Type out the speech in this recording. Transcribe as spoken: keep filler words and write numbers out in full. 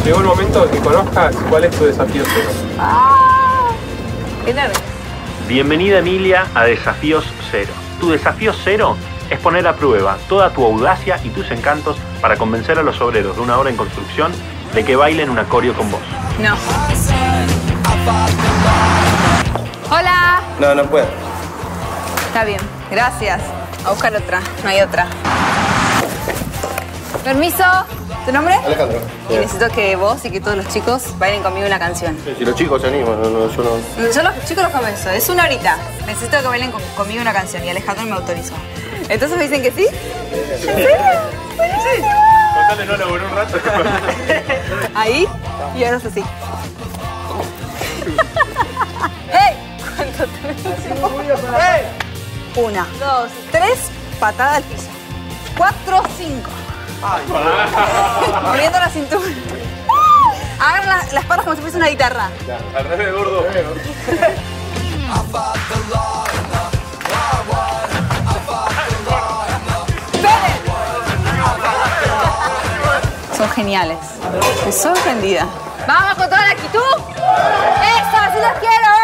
llegó el momento de que conozcas cuál es tu desafío cero. ¡Ah! ¡Qué nervios! Bienvenida, Emilia, a Desafíos Cero. Tu desafío cero es poner a prueba toda tu audacia y tus encantos para convencer a los obreros de una obra en construcción de que bailen un acorio con vos. No. Hola. No, no puedo. Está bien, gracias. A buscar otra, no hay otra. Permiso. ¿Tu nombre? Alejandro. Y necesito que vos y que todos los chicos bailen conmigo una canción. Si los chicos se animan, no, no, yo no... Yo los chicos los convenzo, es una horita. Necesito que bailen con, conmigo una canción y Alejandro me autorizó. Entonces me dicen que sí. ¿En serio? Sí. Contale, no laburé un rato. Ahí y ahora es así. ¡Hey! ¿Cuánto te ¡Hey! Una, dos, tres, patada al piso. Cuatro, cinco. Moviendo la cintura. Agarra las, las patas como si fuese una guitarra. Al revés, gordo. Son geniales. Estoy sorprendida. ¡Vamos con toda la actitud! ¡Eso! ¡Así los quiero!